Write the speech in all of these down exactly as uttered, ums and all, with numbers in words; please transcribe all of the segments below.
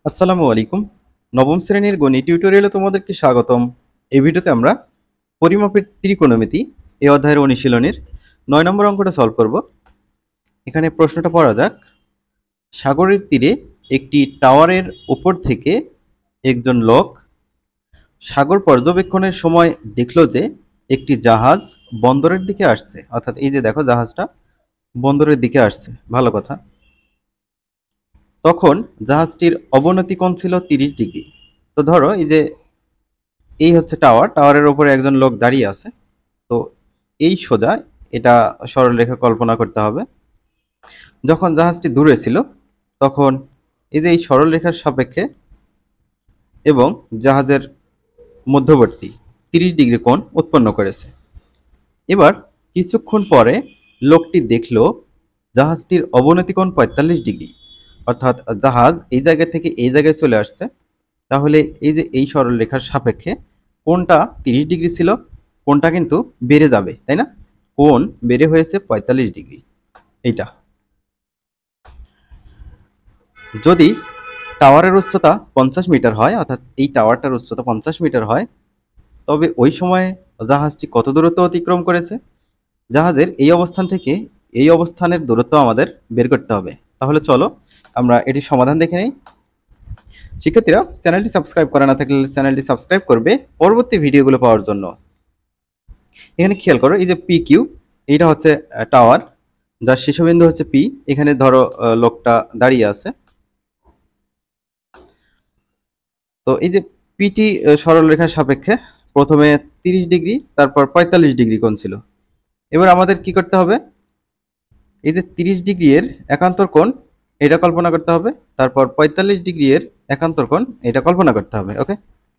আসসালামু আলাইকুম। নবম শ্রেণীর গণিত টিউটোরিয়ালে তোমাদেরকে স্বাগতম। এই ভিডিওতে আমরা পরিমাপের ত্রিকোণমিতি এই অধ্যায়ের অনুশীলনের নয় নম্বর অঙ্কটা সলভ করব। এখানে প্রশ্নটা পড়া যাক। সাগরের তীরে একটি টাওয়ারের উপর থেকে একজন লোক সাগর পর্যবেক্ষণের সময় দেখল যে একটি জাহাজ বন্দরের দিকে আসছে। অর্থাৎ এই যে দেখো জাহাজটা বন্দরের দিকে আসছে, ভালো কথা। তখন জাহাজটির অবনতি কোণ ছিল তিরিশ ডিগ্রি। তো ধরো এই যে এই হচ্ছে টাওয়ার, টাওয়ারের উপরে একজন লোক দাঁড়িয়ে আছে। তো এই সোজা এটা সরলরেখা কল্পনা করতে হবে। যখন জাহাজটি দূরে ছিল তখন এই যে এই সরলরেখার সাপেক্ষে এবং জাহাজের মধ্যবর্তী তিরিশ ডিগ্রি কোণ উৎপন্ন করেছে। এবার কিছুক্ষণ পরে লোকটি দেখল জাহাজটির অবনতি কোণ পঁয়তাল্লিশ ডিগ্রি, অর্থাৎ জাহাজ এই জায়গা থেকে এই জায়গায় চলে আসছে। তাহলে এই যে এই সরলরেখার সাপেক্ষে কোণটা তিরিশ ডিগ্রি ছিল, কোণটা কিন্তু বেড়ে যাবে, তাই না? কোণ বেড়ে হয়েছে পঁয়তাল্লিশ ডিগ্রি। এইটা যদি টাওয়ারের উচ্চতা পঞ্চাশ মিটার হয়, অর্থাৎ এই টাওয়ারটার উচ্চতা পঞ্চাশ মিটার হয়, তবে ওই সময়ে জাহাজটি কত দূরত্ব অতিক্রম করেছে? জাহাজের এই অবস্থান থেকে এই অবস্থানের দূরত্ব আমাদের বের করতে হবে। তাহলে চলো আমরা এটির সমাধান দেখে নেই। শিক্ষার্থীরা, চ্যানেলটি সাবস্ক্রাইব করা না থাকলে চ্যানেলটি সাবস্ক্রাইব করবে পরবর্তী ভিডিওগুলো পাওয়ার জন্য। এখানে খেয়াল করো, এই যে পি কিউ, এইটা হচ্ছে টাওয়ার, যার শীর্ষবিন্দু হচ্ছে পি। এখানে ধরো লোকটা দাঁড়িয়ে আছে। তো এই যে পিটি সরলরেখার সাপেক্ষে প্রথমে তিরিশ ডিগ্রি, তারপর পঁয়তাল্লিশ ডিগ্রি কোণ ছিল। এবার আমাদের কি করতে হবে? এই যে তিরিশ ডিগ্রি এর একান্তর কোণ এটা কল্পনা করতে হবে, তারপর পঁয়তাল্লিশ ডিগ্রি এর একান্তর কোণ এটা কল্পনা করতে হবে। ওকে,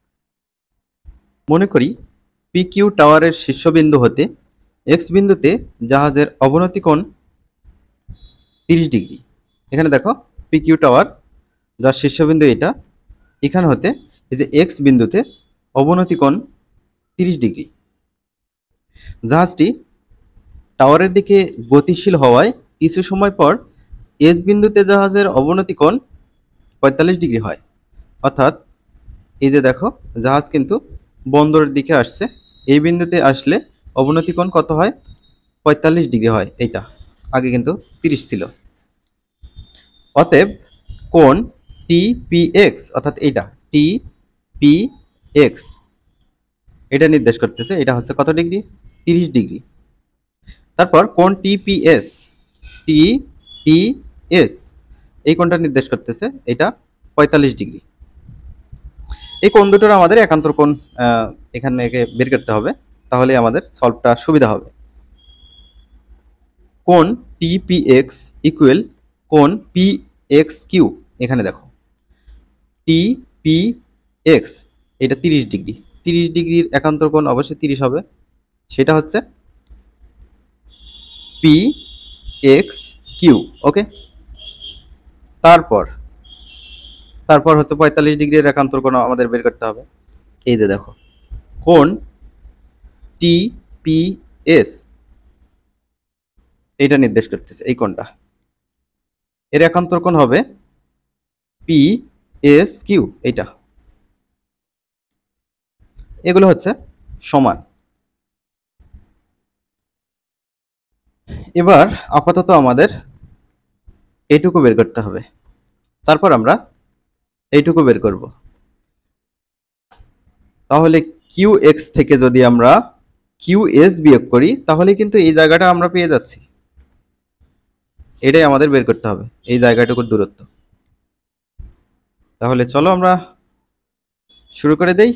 মনে করি পি কিউ টাওয়ারের শীর্ষবিন্দু হতে এক্স বিন্দুতে জাহাজের অবনতি কোণ তিরিশ ডিগ্রি। এখানে দেখো পি কিউ টাওয়ার, যার শীর্ষবিন্দু এটা, এখানে হতে এই যে এক্স বিন্দুতে অবনতি কোণ তিরিশ ডিগ্রি। জাহাজটি টাওয়ারের দিকে গতিশীল হওয়ায় কিছু সময় পর এস বিন্দুতে জাহাজের অবনতি কোণ পঁয়তাল্লিশ ডিগ্রি হয়। অর্থাৎ এই যে দেখো জাহাজ কিন্তু বন্দরের দিকে আসছে, এই বিন্দুতে আসলে অবনতি কোণ কত হয়? পঁয়তাল্লিশ ডিগ্রি হয়। এইটা আগে কিন্তু তিরিশ ছিল। অতএব কোণ টি পি এক্স, অর্থাৎ এইটা টি পি এক্স, এটা নির্দেশ করতেছে এটা হচ্ছে কত ডিগ্রি? তিরিশ ডিগ্রি। তারপর কোণ T P S, T P S এই কোণটা নির্দেশ করতেছে এটা পঁয়তাল্লিশ ডিগ্রি। এই কোণ দুটোর আমাদের একান্তর কোণ এখান থেকে বের করতে হবে, তাহলে আমাদের সলভটা সুবিধা হবে। কোণ টি পি এক্স ইকুয়াল কোণ পি এক্স কিউ। এখানে দেখো টি পি এক্স এটা তিরিশ ডিগ্রি, তিরিশ ডিগ্রির একান্তর কোণ অবশ্যই তিরিশ হবে, সেটা হচ্ছে পি এক্স কিউ। ওকে, তারপর তারপর হচ্ছে পঁয়তাল্লিশ ডিগ্রির একান্তর কোণ আমাদের বের করতে হবে। এই যে দেখো কোণ টি পি এস এটা নির্দেশ করতেছে এই কোণটা, এর একান্তর কোণ হবে পি এস কিউ। এইটা এগুলো হচ্ছে সমান। এবার আপাতত আমাদের এইটুকু বের করতে হবে, তারপর আমরা এইটুকু বের করব। তাহলে কিউ এক্স থেকে যদি আমরা কিউ এস বিয়োগ করি তাহলে কিন্তু এই জায়গাটা আমরা পেয়ে যাচ্ছি। এটাই আমাদের বের করতে হবে, এই জায়গাটুকুর দূরত্ব। তাহলে চলো আমরা শুরু করে দেই।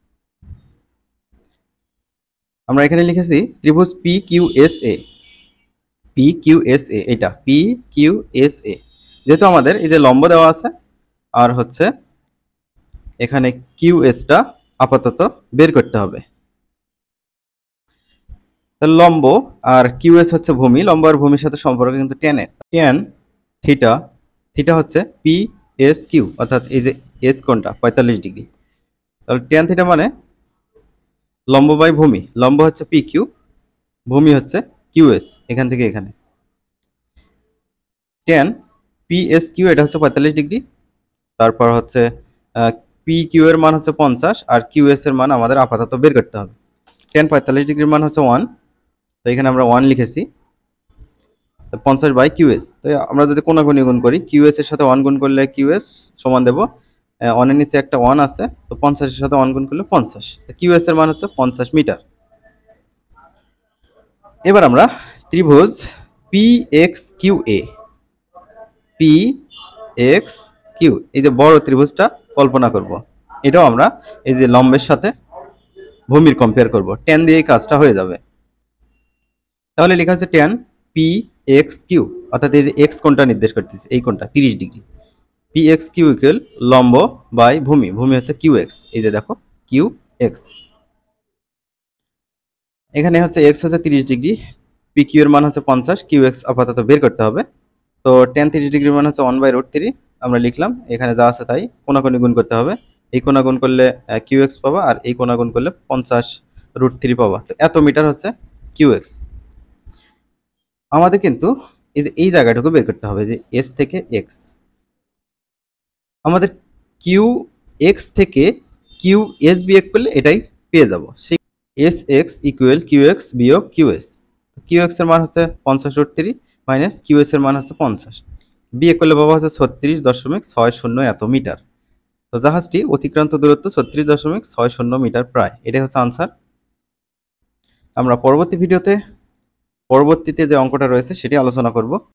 আমরা এখানে লিখেছি ত্রিভুজ পি কিউ এস এ, পি কিউ এস এ, এটা পি কিউ এস এ। যেহেতু আমাদের এই যে লম্ব দেওয়া আছে আর হচ্ছে এখানে কিউ এসটা আপাতত বের করতে হবে। লম্ব আর কিউ এস হচ্ছে ভূমি, লম্ব আর ভূমির সাথে সম্পর্ক কিন্তু ট্যান এর, ট্যান থিটা, থিটা হচ্ছে পি এস কিউ, অর্থাৎ এই যে এস কোণটা পঁয়তাল্লিশ ডিগ্রি। তাহলে ট্যান থিটা মানে লম্ব বাই ভূমি, লম্ব হচ্ছে পি কিউ, ভূমি হচ্ছে কিউ এস, এখান থেকে এখানে ট্যান পি এস কিউ এটা হচ্ছে পঁয়তাল্লিশ ডিগ্রি। তারপর হচ্ছে পি কিউ এর মান হচ্ছে পঞ্চাশ, আর কিউ এস এর মান আমাদের আপাতত বের করতে হবে। টেন পঁয়তাল্লিশ ডিগ্রির মান হচ্ছে ওয়ান, তো এখানে আমরা ওয়ান লিখেছি। পঞ্চাশ বাই কিউএস, তো আমরা যদি কোনাগুনি গুণ করি, কিউএস এর সাথে ওয়ান গুণ করলে কিউএস সমান দেবো ওয়ানের নিচে একটা ওয়ান আছে, তো পঞ্চাশের সাথে ওয়ান গুণ করলে পঞ্চাশ, তো কিউএস এর মান হচ্ছে পঞ্চাশ মিটার। এবার আমরা ত্রিভুজ পি এক্স কিউ এ, পি এক্স কিউ, এই যে বড় ত্রিভুজটা কল্পনা করব। এটাও আমরা এই যে লম্বের সাথে ভূমির কম্পেয়ার করব, টেন দিয়ে এই কাজটা হয়ে যাবে। তাহলে লেখা আছে টেন পি এক্স কিউ, অর্থাৎ এই যে এক্স কোণটা নির্দেশ করতেছে, এই কোণটা তিরিশ degree. P X Q equal লম্ব বাই ভূমি, ভূমি হচ্ছে কিউ এক্স, এই যে দেখো কিউ এক্স। এখানে হচ্ছে এক্স হচ্ছে তিরিশ ডিগ্রি, পি কিউ এর মান হচ্ছে পঞ্চাশ, কিউ এক্স আপাতত বের করতে হবে। তো টেন তিরিশ ডিগ্রির মান হচ্ছে ওয়ান বাই রুট থ্রি, আমরা লিখলাম, এখানে যা আছে তাই কোনাকুনি গুণ করতে হবে। এই কোনা গুণ করলে কিউ এক্স পাবা, আর এই কোনা গুণ করলে পঞ্চাশ রুট থ্রি পাবা, তো এত মিটার হচ্ছে কিউ এক্স। আমাদের কিন্তু এই যে এই জায়গাটুকু বের করতে হবে, যে এস থেকে এক্স, আমাদের কিউ এক্স থেকে কিউ এস বিয়োগ করলে এটাই পেয়ে যাব, সেই S X equal Q X বিয়োগ কিউ এস। কিউ এক্স এর মান হচ্ছে পঞ্চাশ root three minus Q S এর মান হচ্ছে পঞ্চাশ, বিয়োগ করলে বাবা হচ্ছে ছত্রিশ দশমিক ছয় শূন্য এত মিটার। তো জাহাজটি অতিক্রান্ত দূরত্ব ছত্রিশ দশমিক ছয় শূন্য মিটার প্রায়, এটাই হচ্ছে আনসার। আমরা পরবর্তী ভিডিওতে পরবর্তীতে যে অঙ্কটা রয়েছে সেটি আলোচনা করব।